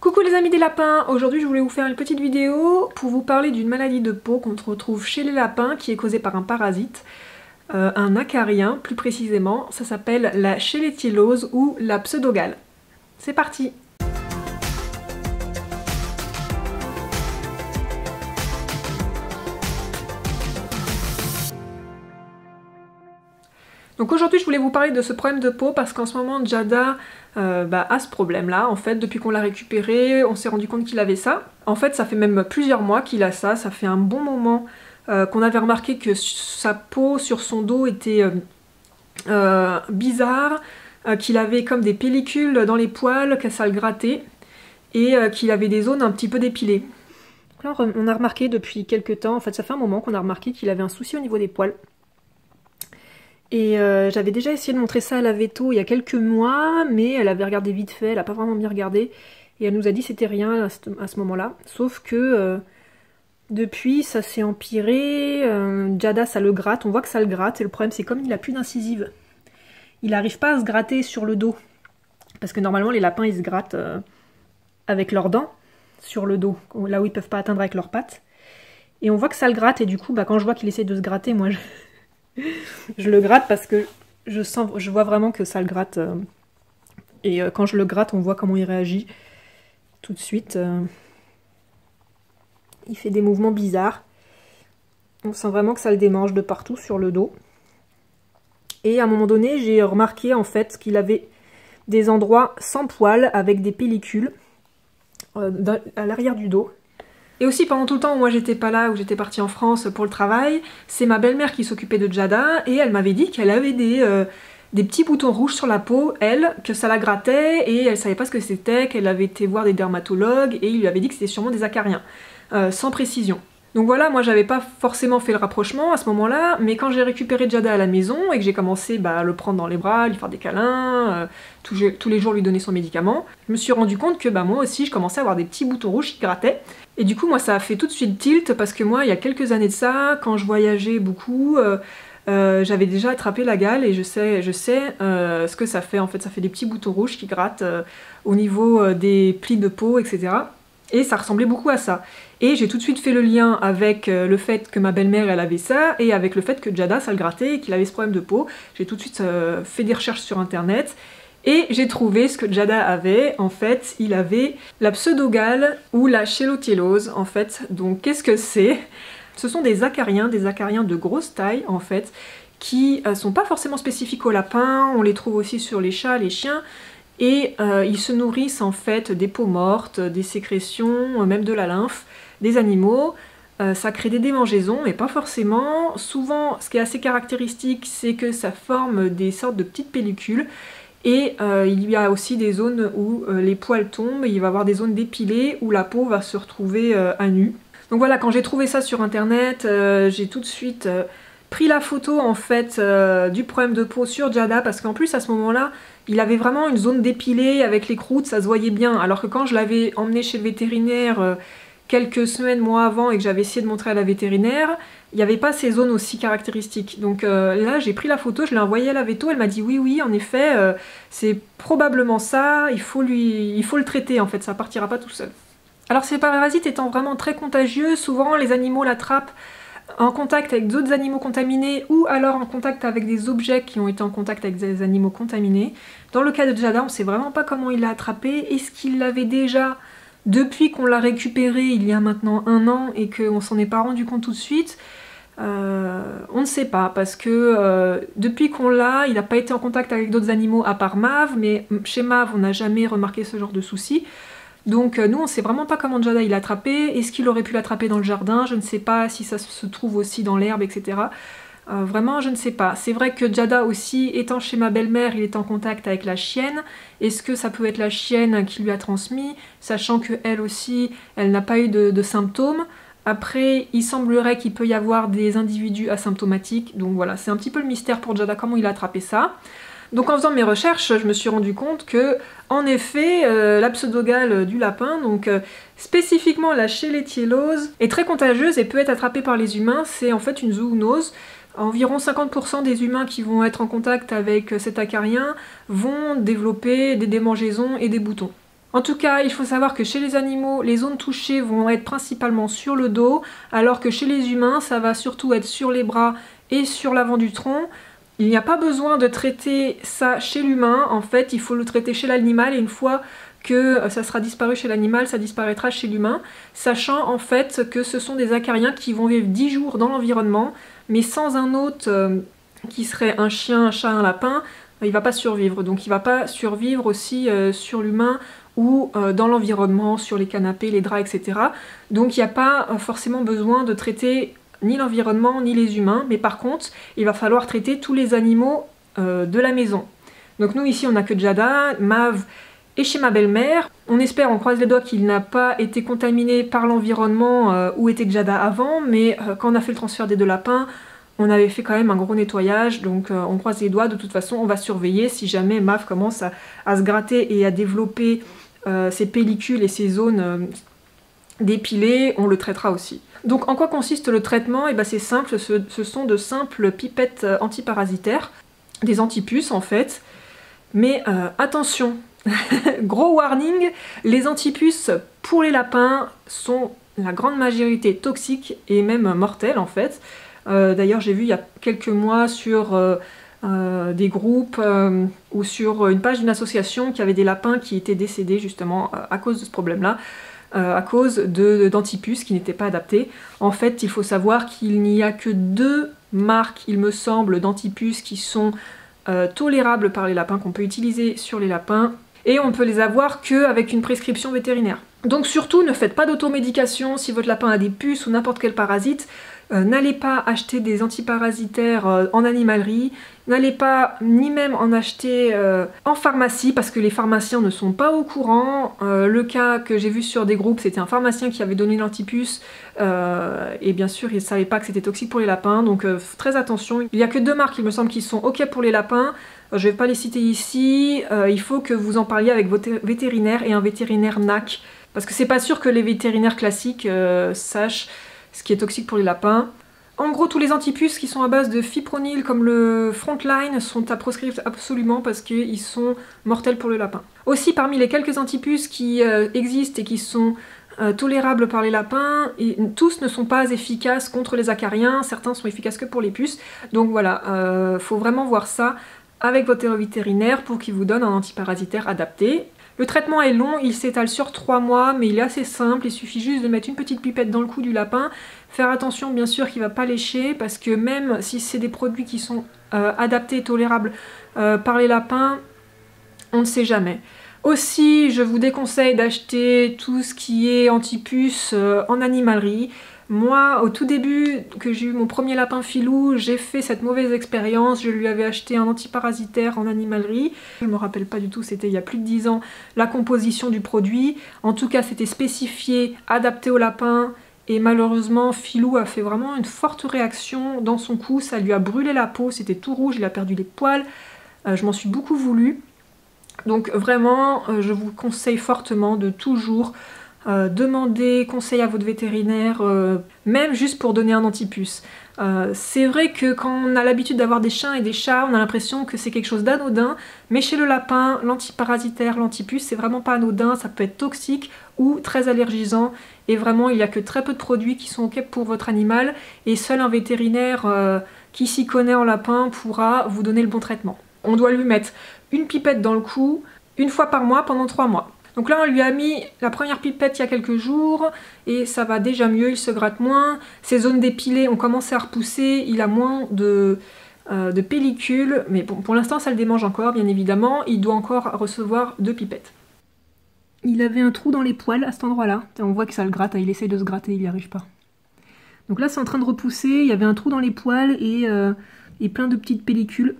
Coucou les amis des lapins, aujourd'hui je voulais vous faire une petite vidéo pour vous parler d'une maladie de peau qu'on retrouve chez les lapins qui est causée par un parasite, un acarien plus précisément, ça s'appelle la chellettiellose ou la pseudogale. C'est parti! Donc aujourd'hui je voulais vous parler de ce problème de peau parce qu'en ce moment Jada a ce problème là. En fait depuis qu'on l'a récupéré on s'est rendu compte qu'il avait ça. En fait ça fait même plusieurs mois qu'il a ça, ça fait un bon moment qu'on avait remarqué que sa peau sur son dos était bizarre, qu'il avait comme des pellicules dans les poils, que ça le grattait et qu'il avait des zones un petit peu dépilées. Donc là on a remarqué depuis quelques temps, en fait ça fait un moment qu'on a remarqué qu'il avait un souci au niveau des poils. Et j'avais déjà essayé de montrer ça à la véto il y a quelques mois, mais elle avait regardé vite fait, elle a pas vraiment bien regardé, et elle nous a dit c'était rien à ce moment-là. Sauf que depuis ça s'est empiré, Jada ça le gratte, on voit que ça le gratte, et le problème c'est comme il a plus d'incisive, il n'arrive pas à se gratter sur le dos. Parce que normalement les lapins ils se grattent avec leurs dents sur le dos, là où ils peuvent pas atteindre avec leurs pattes. Et on voit que ça le gratte, et du coup quand je vois qu'il essaie de se gratter, moi je le gratte parce que je vois vraiment que ça le gratte. Et quand je le gratte, on voit comment il réagit. Tout de suite, il fait des mouvements bizarres. On sent vraiment que ça le démange de partout sur le dos. Et à un moment donné, j'ai remarqué en fait qu'il avait des endroits sans poils avec des pellicules à l'arrière du dos. Et aussi pendant tout le temps où moi j'étais pas là, où j'étais partie en France pour le travail, c'est ma belle-mère qui s'occupait de Jada et elle m'avait dit qu'elle avait des petits boutons rouges sur la peau, elle, que ça la grattait et elle savait pas ce que c'était, qu'elle avait été voir des dermatologues et il lui avait dit que c'était sûrement des acariens, sans précision. Donc voilà, moi j'avais pas forcément fait le rapprochement à ce moment-là, mais quand j'ai récupéré Jada à la maison et que j'ai commencé à le prendre dans les bras, lui faire des câlins, tous les jours lui donner son médicament, je me suis rendu compte que moi aussi je commençais à avoir des petits boutons rouges qui grattaient. Et du coup moi ça a fait tout de suite tilt parce que moi il y a quelques années de ça, quand je voyageais beaucoup, j'avais déjà attrapé la gale et je sais ce que ça fait. En fait ça fait des petits boutons rouges qui grattent au niveau des plis de peau, etc. Et ça ressemblait beaucoup à ça. Et j'ai tout de suite fait le lien avec le fait que ma belle-mère elle avait ça et avec le fait que Jada ça le grattait et qu'il avait ce problème de peau. J'ai tout de suite fait des recherches sur internet et j'ai trouvé ce que Jada avait. En fait il avait la pseudogale ou la chellettiellose en fait. Donc qu'est-ce que c'est? Ce sont des acariens de grosse taille en fait, qui sont pas forcément spécifiques aux lapins, on les trouve aussi sur les chats, les chiens. Et ils se nourrissent en fait des peaux mortes, des sécrétions, même de la lymphe des animaux. Ça crée des démangeaisons, mais pas forcément. Souvent, ce qui est assez caractéristique, c'est que ça forme des sortes de petites pellicules. Et il y a aussi des zones où les poils tombent, et il va y avoir des zones dépilées où la peau va se retrouver à nu. Donc voilà, quand j'ai trouvé ça sur internet, j'ai tout de suite pris la photo en fait du problème de peau sur Jada, parce qu'en plus à ce moment-là, il avait vraiment une zone dépilée avec les croûtes, ça se voyait bien, alors que quand je l'avais emmené chez le vétérinaire quelques semaines, mois avant, et que j'avais essayé de montrer à la vétérinaire, il n'y avait pas ces zones aussi caractéristiques. Donc là j'ai pris la photo, je l'ai envoyée à la véto, elle m'a dit oui en effet, c'est probablement ça, il faut le traiter en fait, ça partira pas tout seul. Alors ces parasites étant vraiment très contagieux, souvent les animaux l'attrapent en contact avec d'autres animaux contaminés ou alors en contact avec des objets qui ont été en contact avec des animaux contaminés. Dans le cas de Jada, on ne sait vraiment pas comment il l'a attrapé. Est-ce qu'il l'avait déjà depuis qu'on l'a récupéré il y a maintenant 1 an et qu'on s'en est pas rendu compte tout de suite? On ne sait pas parce que depuis qu'on l'a, il n'a pas été en contact avec d'autres animaux à part Mav, mais chez Mav on n'a jamais remarqué ce genre de soucis. Donc nous on sait vraiment pas comment Jada il l'a attrapé, est-ce qu'il aurait pu l'attraper dans le jardin, je ne sais pas si ça se trouve aussi dans l'herbe, etc. Vraiment je ne sais pas. C'est vrai que Jada aussi, étant chez ma belle-mère, il est en contact avec la chienne. Est-ce que ça peut être la chienne qui lui a transmis, sachant qu'elle aussi, elle n'a pas eu de symptômes. Après, il semblerait qu'il peut y avoir des individus asymptomatiques, donc voilà, c'est un petit peu le mystère pour Jada, comment il a attrapé ça. Donc en faisant mes recherches, je me suis rendu compte que, en effet, la pseudogale du lapin, donc spécifiquement la chellettiellose, est très contagieuse et peut être attrapée par les humains. C'est en fait une zoonose. Environ 50% des humains qui vont être en contact avec cet acarien vont développer des démangeaisons et des boutons. En tout cas, il faut savoir que chez les animaux, les zones touchées vont être principalement sur le dos, alors que chez les humains, ça va surtout être sur les bras et sur l'avant du tronc. Il n'y a pas besoin de traiter ça chez l'humain, en fait, il faut le traiter chez l'animal, et une fois que ça sera disparu chez l'animal, ça disparaîtra chez l'humain, sachant en fait que ce sont des acariens qui vont vivre 10 jours dans l'environnement, mais sans un hôte qui serait un chien, un chat, un lapin, il va pas survivre. Donc il va pas survivre aussi sur l'humain ou dans l'environnement, sur les canapés, les draps, etc. Donc il n'y a pas forcément besoin de traiter ni l'environnement ni les humains, mais par contre, il va falloir traiter tous les animaux de la maison. Donc nous ici on n'a que Jada, Mav et chez ma belle-mère. On espère, on croise les doigts qu'il n'a pas été contaminé par l'environnement où était Jada avant, mais quand on a fait le transfert des 2 lapins, on avait fait quand même un gros nettoyage, donc on croise les doigts. De toute façon, on va surveiller si jamais Mav commence à se gratter et à développer ses pellicules et ses zones dépilées, on le traitera aussi. Donc en quoi consiste le traitement? Et ben, c'est simple, ce sont de simples pipettes antiparasitaires, des antipuces en fait. Mais attention, gros warning, les antipuces pour les lapins sont la grande majorité toxiques et même mortelles en fait. D'ailleurs j'ai vu il y a quelques mois sur des groupes ou sur une page d'une association qui avait des lapins qui étaient décédés justement à cause de ce problème-là, à cause d'antipuces qui n'étaient pas adaptés. En fait, il faut savoir qu'il n'y a que 2 marques, il me semble, d'antipuces qui sont tolérables par les lapins, qu'on peut utiliser sur les lapins, et on peut les avoir qu'avec une prescription vétérinaire. Donc surtout, ne faites pas d'automédication si votre lapin a des puces ou n'importe quel parasite. N'allez pas acheter des antiparasitaires en animalerie, n'allez pas ni même en acheter en pharmacie parce que les pharmaciens ne sont pas au courant. Le cas que j'ai vu sur des groupes, c'était un pharmacien qui avait donné l'antipuce et bien sûr il ne savait pas que c'était toxique pour les lapins, donc très attention. Il n'y a que 2 marques il me semble qui sont ok pour les lapins, je ne vais pas les citer ici, il faut que vous en parliez avec votre vétérinaire et un vétérinaire NAC parce que c'est pas sûr que les vétérinaires classiques sachent ce qui est toxique pour les lapins. En gros, tous les antipuces qui sont à base de fipronil comme le Frontline sont à proscrire absolument parce qu'ils sont mortels pour le lapin. Aussi, parmi les quelques antipuces qui existent et qui sont tolérables par les lapins, tous ne sont pas efficaces contre les acariens, certains sont efficaces que pour les puces. Donc voilà, faut vraiment voir ça avec votre vétérinaire pour qu'il vous donne un antiparasitaire adapté. Le traitement est long, il s'étale sur 3 mois, mais il est assez simple, il suffit juste de mettre une petite pipette dans le cou du lapin, faire attention bien sûr qu'il ne va pas lécher, parce que même si c'est des produits qui sont adaptés et tolérables par les lapins, on ne sait jamais. Aussi, je vous déconseille d'acheter tout ce qui est antipuce en animalerie. Moi, au tout début, que j'ai eu mon premier lapin Filou, j'ai fait cette mauvaise expérience. Je lui avais acheté un antiparasitaire en animalerie. Je me rappelle pas du tout, c'était il y a plus de 10 ans, la composition du produit. En tout cas, c'était spécifié, adapté au lapin. Et malheureusement, Filou a fait vraiment une forte réaction dans son cou. Ça lui a brûlé la peau, c'était tout rouge, il a perdu les poils. Je m'en suis beaucoup voulu. Donc vraiment, je vous conseille fortement de toujours demander conseil à votre vétérinaire, même juste pour donner un antipuce. C'est vrai que quand on a l'habitude d'avoir des chiens et des chats, on a l'impression que c'est quelque chose d'anodin, mais chez le lapin, l'antiparasitaire, l'antipuce, c'est vraiment pas anodin, ça peut être toxique ou très allergisant, et vraiment il n'y a que très peu de produits qui sont ok pour votre animal, et seul un vétérinaire qui s'y connaît en lapin pourra vous donner le bon traitement. On doit lui mettre une pipette dans le cou, 1 fois par mois pendant 3 mois. Donc là on lui a mis la première pipette il y a quelques jours et ça va déjà mieux, il se gratte moins, ses zones dépilées ont commencé à repousser, il a moins de pellicules, mais bon, pour l'instant ça le démange encore bien évidemment, il doit encore recevoir 2 pipettes. Il avait un trou dans les poils à cet endroit-là, on voit que ça le gratte, il essaye de se gratter, il n'y arrive pas. Donc là c'est en train de repousser, il y avait un trou dans les poils et plein de petites pellicules.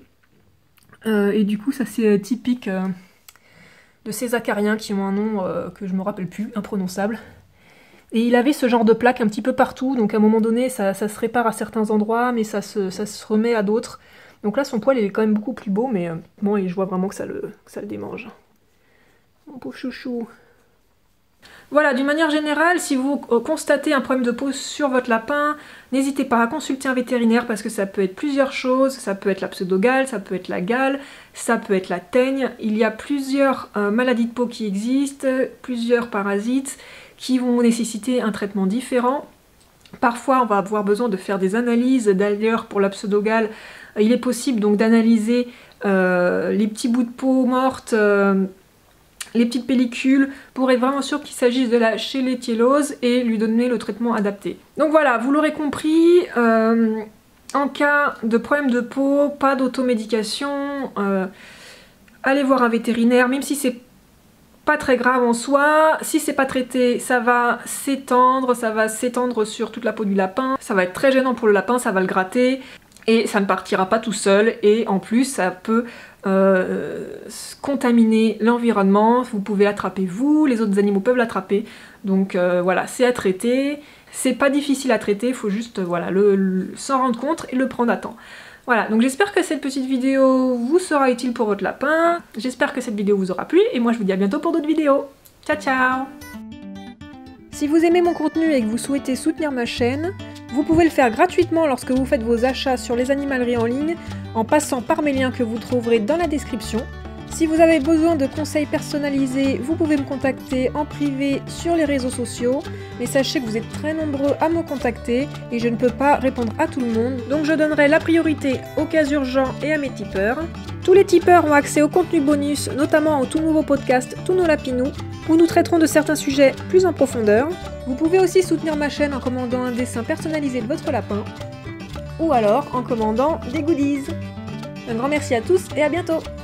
Et du coup ça c'est typique de ces acariens qui ont un nom que je me rappelle plus, imprononçable. Et il avait ce genre de plaques un petit peu partout, donc à un moment donné ça se répare à certains endroits, mais ça se remet à d'autres. Donc là son poil il est quand même beaucoup plus beau, mais bon, et je vois vraiment que ça le démange. Mon pauvre chouchou. Voilà, d'une manière générale, si vous constatez un problème de peau sur votre lapin, n'hésitez pas à consulter un vétérinaire parce que ça peut être plusieurs choses, ça peut être la pseudogale, ça peut être la gale, ça peut être la teigne. Il y a plusieurs maladies de peau qui existent, plusieurs parasites qui vont nécessiter un traitement différent. Parfois, on va avoir besoin de faire des analyses. D'ailleurs, pour la pseudogale, il est possible donc d'analyser les petits bouts de peau morte, les petites pellicules, pour être vraiment sûr qu'il s'agisse de la chélétiellose et lui donner le traitement adapté. Donc voilà, vous l'aurez compris, en cas de problème de peau, pas d'automédication, allez voir un vétérinaire, même si c'est pas très grave en soi. Si c'est pas traité, ça va s'étendre sur toute la peau du lapin, ça va être très gênant pour le lapin, ça va le gratter, et ça ne partira pas tout seul, et en plus ça peut contaminer l'environnement, vous pouvez l'attraper vous, les autres animaux peuvent l'attraper, donc voilà, c'est à traiter, c'est pas difficile à traiter, il faut juste voilà, s'en rendre compte et le prendre à temps. Voilà, donc j'espère que cette petite vidéo vous sera utile pour votre lapin, j'espère que cette vidéo vous aura plu, et moi je vous dis à bientôt pour d'autres vidéos. Ciao ciao! Si vous aimez mon contenu et que vous souhaitez soutenir ma chaîne, vous pouvez le faire gratuitement lorsque vous faites vos achats sur les animaleries en ligne en passant par mes liens que vous trouverez dans la description. Si vous avez besoin de conseils personnalisés, vous pouvez me contacter en privé sur les réseaux sociaux, mais sachez que vous êtes très nombreux à me contacter et je ne peux pas répondre à tout le monde, donc je donnerai la priorité aux cas urgents et à mes tipeurs. Tous les tipeurs ont accès au contenu bonus, notamment au tout nouveau podcast Tous nos lapinous, où nous traiterons de certains sujets plus en profondeur. Vous pouvez aussi soutenir ma chaîne en commandant un dessin personnalisé de votre lapin, ou alors en commandant des goodies. Un grand merci à tous et à bientôt!